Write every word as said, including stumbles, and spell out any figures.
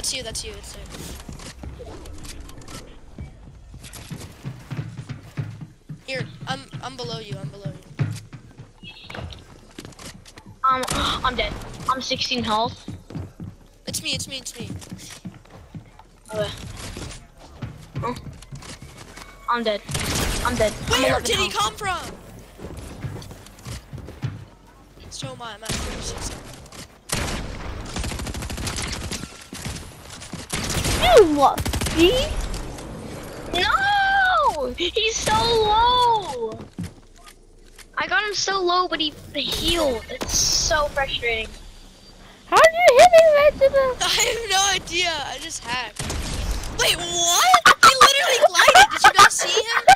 that's you, that's you, it's you. Here, I'm I'm below you, I'm below you. Um, I'm dead. I'm sixteen health. It's me, it's me, it's me. Okay. Oh. I'm dead. I'm dead. I'm Where eleven did he health. come from? So am I, I'm at forty-six. You what? See? No! He's so low! I got him so low, but he healed. It's so frustrating. How did you hit me right to the... I have no idea, I just hacked. Wait, what? He literally glided, did you not see him?